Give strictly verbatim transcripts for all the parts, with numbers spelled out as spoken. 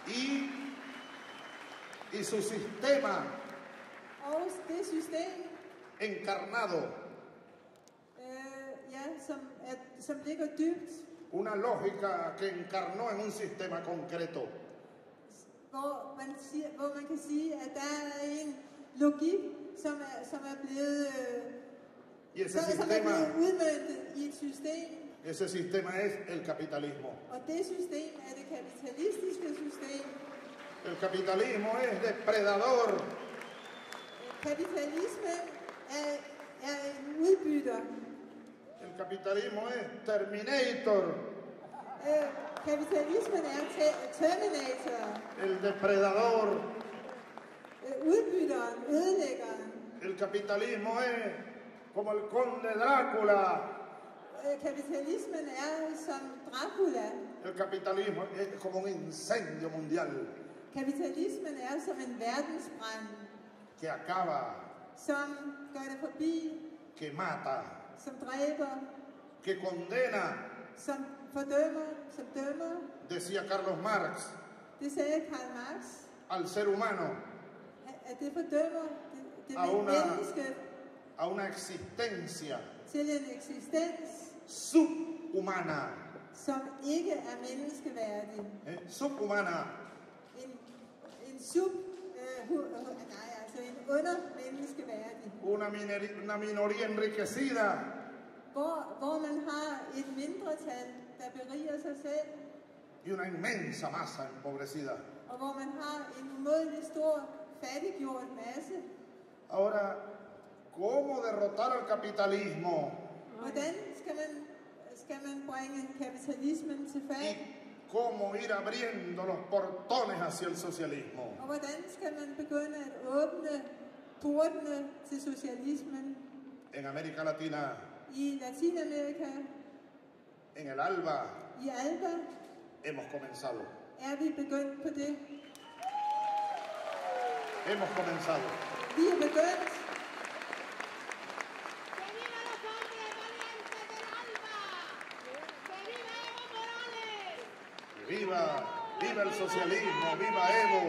y, y su sistema og det system, encarnado, øh, ja, som, er, som ligger dybt, una lógica que encarnó en un sistema concreto. hvor man, siger, hvor man kan sige, at der er en logik, som er, som er blevet, øh, Y ese som, som er sistema, blevet udmøntet i et system, ese sistema es el capitalismo. og det system er det kapitalistiske system. El capitalismo es depredador, Kapitalisme er, er en udbytter. el capitalismo es terminator, Øh, kapitalismen er te- terminator, el depredador. øh, udbytteren, ødelæggeren. El capitalismo es como el conde Drácula. Øh, kapitalismen er som Dracula. El capitalismo es como un incendio mundial Kapitalismen er som en verdensbrand, que acaba, som gør det forbi, que mata, som dræber, que condena, som fordømmer, som dømmer. decía Carlos Marx, Det sagde Karl Marx, al ser humano at- at det fordømmer det, det a una, menneske a una existencia til en eksistens, subhumana, som ikke er menneskeværdig. ¿eh? subhumana, En, en sub, øh, hu, hu, nej, altså en under menneskeværdig. una, mineri- una minoría enriquecida Hvor, hvor man har et mindretal, der beriger sig selv, y una inmensa masa empobrecida. og hvor man har en umådelig stor, fattiggjort masse. Ahora, ¿cómo derrotar al capitalismo? Hvordan skal man, skal man bringe kapitalismen til fald? ¿Y cómo ir abriendo los portones hacia el socialismo? Og hvordan skal man begynde at åbne portene til socialismen En América Latina, i Latinamerika, en el ALBA, i Alba? hemos comenzado. Er vi begyndt på det? Hemos comenzado. Vi er begyndt. ¡Que viva los hombres valientes del ALBA! ¡Que viva Evo Morales! Viva, viva el socialismo, viva Evo.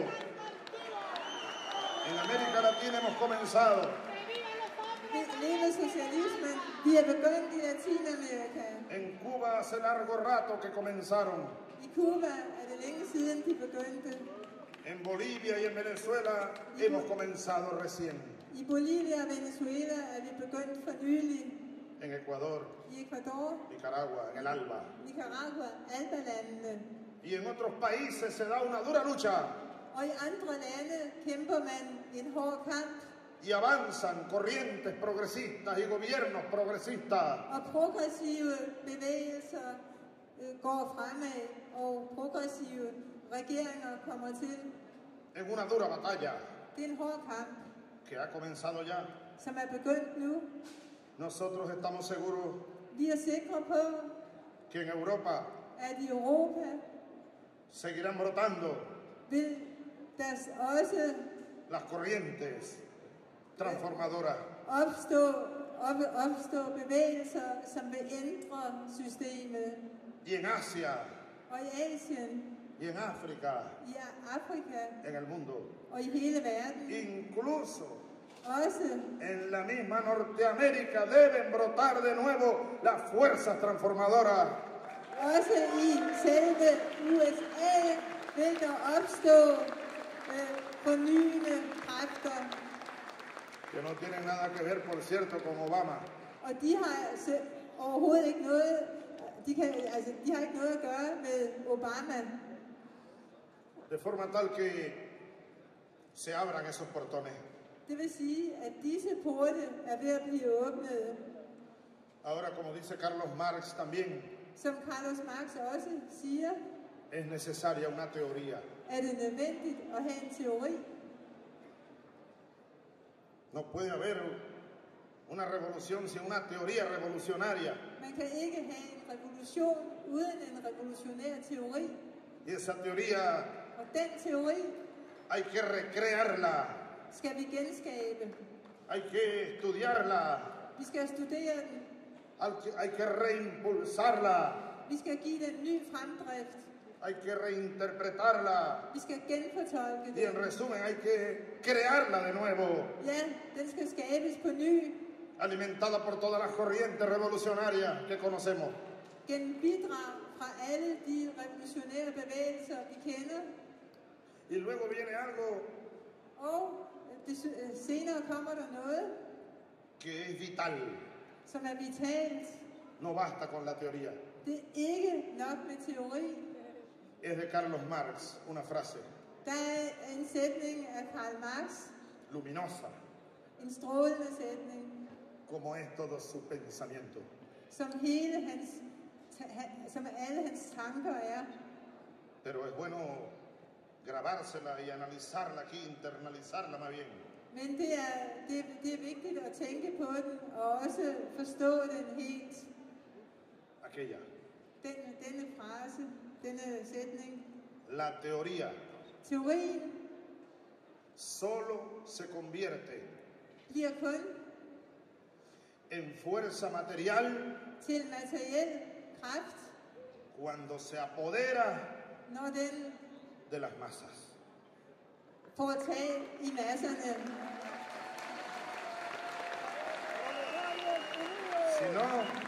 En América Latina hemos comenzado. ¡Que viva los hombres! Vi- Leve socialismen. Vi er begyndt i Latinamerika. En Cuba hace largo rato que comenzaron. I Cuba er det længe siden, de begyndte. En Bolivia y en Venezuela hemos comenzado recién. I Bolivia og Venezuela er vi begyndt for nylig. En Ecuador, I Ecuador, Nicaragua, en el ALBA. Nicaragua, Alba-landene. Y en otros países se da una dura lucha Og i andre lande kæmper man en hård kamp. y avanzan corrientes progresistas y gobiernos progresistas. Og progressive bevægelser øh, går fremad, og progressive regeringer kommer til. En una dura batalla Det er en hård kamp, que ha comenzado ya. som er begyndt nu. Nosotros estamos seguros Vi er sikre på, que en Europa at i Europa seguirán brotando vil der også las corrientes transformadoras. opstå, op, opstå bevægelser, som vil ændre systemet. Y en Asia, Og i Asien, y en África, i Afrika en el mundo. og i hele verden, Incluso også en la misma Norteamérica deben brotar de nuevo las fuerzas transformadoras. Også i selve U S A vil der opstå øh, fornyende kræfter. Que no tienen nada que ver, por cierto, con Obama. Og de har altså overhovedet ikke noget, de, kan, altså, de har ikke noget at gøre med Obama. De forma tal que se abran esos portones. Det vil sige, at disse porte er ved at blive åbnet. Ahora, como dice Carlos Marx también, Som Carlos Marx også siger, es necesaria una teoría. er det nødvendigt at have en teori. No puede haber una revolución sin una teoría revolucionaria. Man kan ikke have en revolution uden en revolutionær teori. Y esa teoría Og den teori hay que recrearla, skal vi genskabe. hay que estudiarla, Vi skal studere den. hay que, hay que reimpulsarla. Vi skal give den ny fremdrift. Hay que reinterpretarla. Vi skal genfortolke Y en den. resumen, hay que crearla de nuevo, Ja, den skal skabes på ny, alimentada por todas las corrientes revolucionarias que conocemos. gennem bidrag fra alle de revolutionære bevægelser, vi kender. Y luego viene algo Og det, øh, senere kommer der noget, que es vital. som er vitalt. No basta con la teoría. Det er ikke nok med teori. Es de Carlos Marx, una frase Der er en sætning af Karl Marx, luminosa, en strålende sætning, como es todo su pensamiento. som hele hans, ta- ha- som alle hans tanker er. Pero es bueno grabársela y analizarla aquí, internalizarla más bien. Men det er, det, det er vigtigt at tænke på den, og også forstå den helt. Aquella. Den, denne frase, denne sætning. La teoría Teorien solo se convierte bliver kun en fuerza material til materiel kraft, cuando se apodera når den de las masas. får tag i masserne. Si no,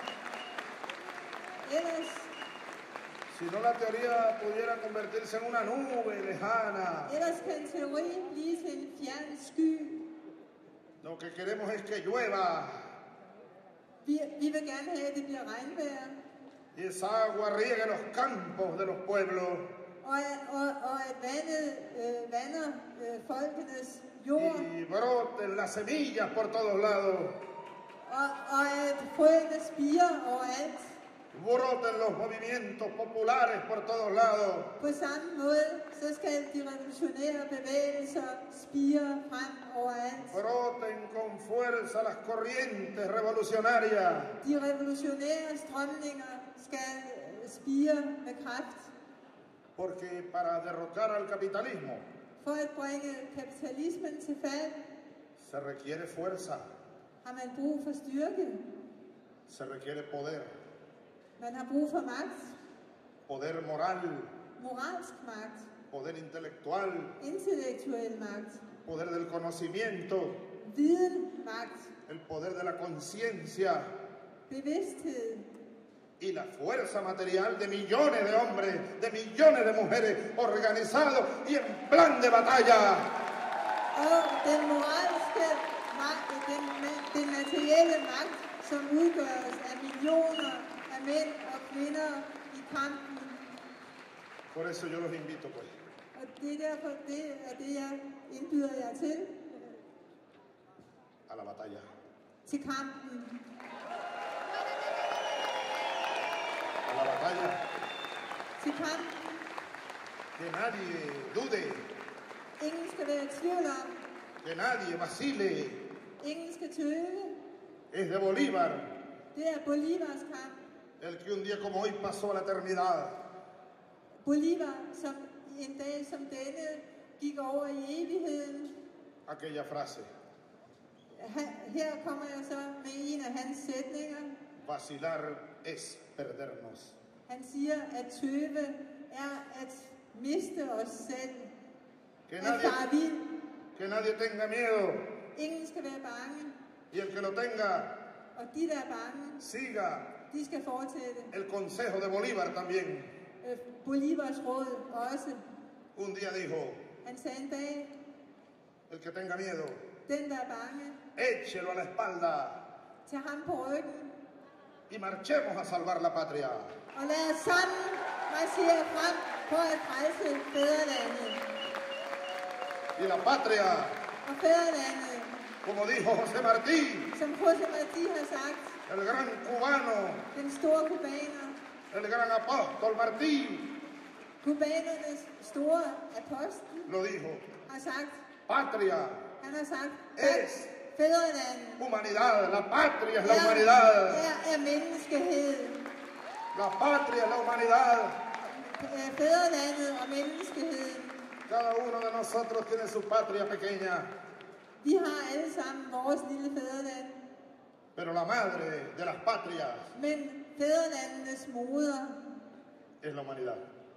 Ellers, si no la teoría pudiera convertirse en una nube lejana. ellers kan teorien blive til en fjern sky. Lo que queremos es que llueva Vi, vi vil gerne have, at det bliver regnvejr, y esa agua riegue los campos de los pueblos og, at- og, og at vandet øh, vander øh, folkenes jord, y broten las semillas por todos lados, og, og at frøene spirer overalt. broten los movimientos populares por todos lados, På samme måde, så skal de revolutionære bevægelser spire frem overalt. broten con fuerza las corrientes revolucionarias, De revolutionære strømninger skal øh, spire med kraft. porque para derrocar al capitalismo For at bringe kapitalismen til fald, se requiere fuerza, har man brug for styrke. se requiere poder, Man har brug for magt, poder moral, moralsk magt, poder intelectual, intellektuel magt, poder del conocimiento, viden, magt, el poder de la conciencia bevidsthed y la fuerza material de millones de hombres, de millones de mujeres organizados y en plan de batalla. og den moralske magt, den, den materielle magt, som udgøres af millioner af mænd og kvinder i kampen. Por eso yo los invito, pues, Og det er derfor, det er det, jeg indbyder jer til, a la batalla. til kampen. A la batalla. Til kampen. Que nadie dude, Ingen skal være i tvivl om. que nadie vacile. Ingen skal tøve. Es de Bolívar, Det er Bolivars kamp. el que un día como hoy pasó a la eternidad. Bolivar, som en dag som denne gik over i evigheden. Aquella frase, Ha- Her kommer jeg så med en af hans sætninger. vacilar es perdernos. Han siger, at tøve er at miste os selv. Que At nadie, fare vild. que nadie tenga miedo. Ingen skal være bange. Y el que lo tenga, Og de, der er bange, siga de skal fortsætte. el consejo de Bolívar también. Øh, Bolivars råd også. Un día dijo, Han sagde en dag, el que tenga miedo, den der er bange, échelo a la espalda tag ham på ryggen. y marchemos a salvar la patria. Og lad os sammen marchere frem for at frelse fædrelandet. Y la patria, Og fædrelandet, como dijo José Martí, som José Martí har sagt, el gran cubano, den store kubaner, el gran apóstol Martí, kubanernes store apostel, lo dijo. har sagt, Patria han har sagt, es fædrelandet humanidad, la patria es la er, humanidad. er, er menneskehed. La patria es la humanidad. Øh, Fædrelandet og menneskeheden. Cada uno de nosotros tiene su patria pequeña, Vi har alle sammen vores lille fædreland, pero la madre de las patrias men fædrelandenes moder es la humanidad.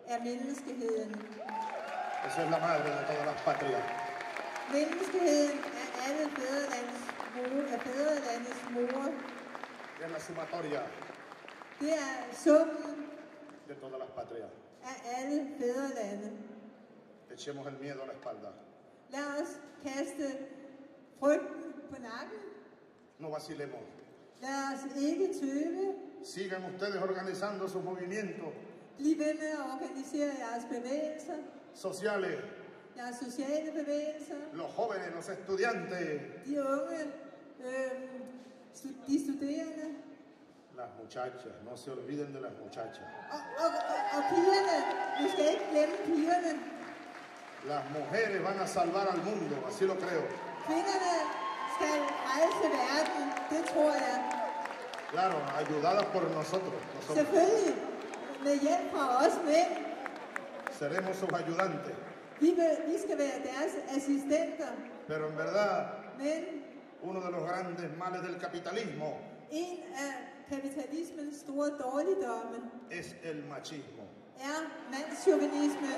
er menneskeheden. Esa es la madre de todas las patrias. Menneskeheden er alle fædrelandes mor, er fædrelandets mor. Es la sumatoria Det er summen de todas las patrias. af alle fædrelande. Echemos el miedo a la espalda. Lad os kaste frygten på nakken. No vacilemos. Lad os ikke tøve. Sigan ustedes organizando sus movimientos Bliv ved med at organisere jeres bevægelser, sociales, jeres sociale bevægelser, los jóvenes, los estudiantes, de unge, øh, stu- de studerende las muchachas. No se olviden de las muchachas. og, og, og, og pigerne. Du skal ikke glemme pigerne. Las mujeres van a salvar al mundo, así lo creo. Kvinderne skal rejse verden, det tror jeg. Claro, ayudadas por nosotros. nosotros. Selvfølgelig med hjælp fra os mænd. Seremos sus ayudantes. Vi, vil, vi skal være deres assistenter. Pero en verdad, Men uno de los grandes males del capitalismo en af kapitalismens store dårligdomme es el machismo. er mandschauvinismen.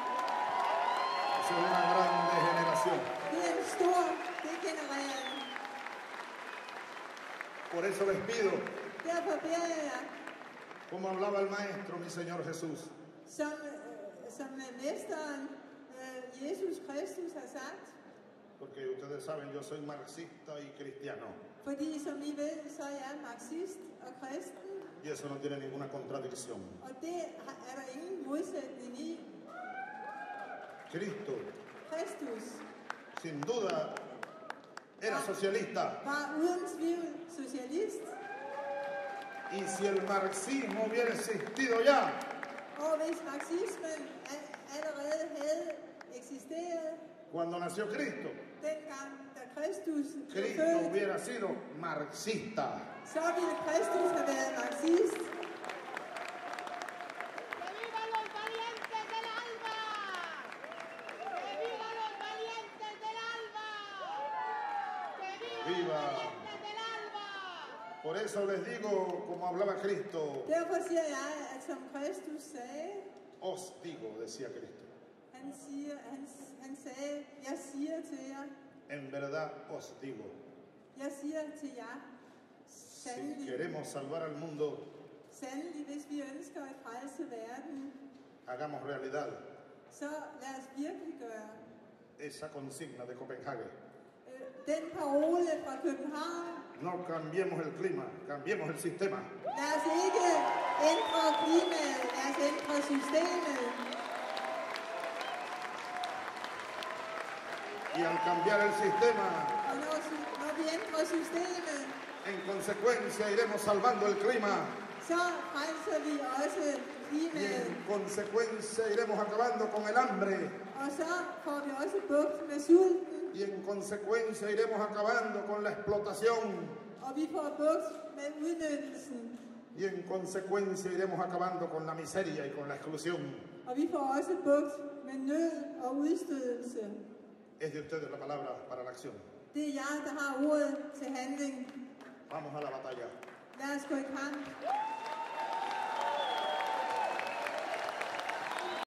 Es una gran degeneración. Det er en stor degenerering. Por eso les pido, Derfor beder jeg jer, como hablaba el maestro, mi Señor Jesús, som, øh, som mesteren øh, Jesus Kristus har sagt, porque ustedes saben, yo soy marxista y cristiano, fordi som I ved, så er jeg marxist og kristen, y eso no tiene ninguna contradicción. og det har- er der ingen modsætning i. Cristo, Kristus sin duda, era socialista, var uden tvivl socialist, y si el marxismo hubiera existido ya, og hvis marxismen a- allerede havde eksisteret, cuando nació Cristo, dengang da Kristus blev Cristo født, hubiera sido marxista. så ville Kristus have været marxist. ¡Que vivan los valientes del alba! ¡Que vivan los valientes del alba! ¡Que vivan Viva. los valientes del alba! Por eso les digo, como hablaba Cristo, Derfor siger jeg, at som Kristus sagde, os digo, decía Cristo, han, siger, han, han sagde, jeg siger til jer, en verdad os digo, jeg siger til jer, si sandelig, queremos salvar al mundo, sandelig, hvis vi ønsker at frelse verden, hagamos realidad så lad os virkeliggøre esa consigna de Copenhague. øh, den parole fra København. No cambiemos el clima, cambiemos el sistema. Lad os ikke ændre klimaet, lad os ændre systemet. Y al cambiar el sistema, Og når, sy- når vi ændrer systemet, en consecuencia iremos salvando el clima så frelser vi også y klimaet. en consecuencia iremos acabando con el hambre Og så får vi også bugt med sulten, y en consecuencia iremos acabando con la explotación og vi får bugt med udnyttelsen, y en consecuencia iremos acabando con la miseria y con la exclusión. og vi får også bugt med nød og udstødelse. Es de ustedes la palabra para la acción. Det er jer, der har ordet til handling. Vamos a la batalla. Lad os gå i kamp.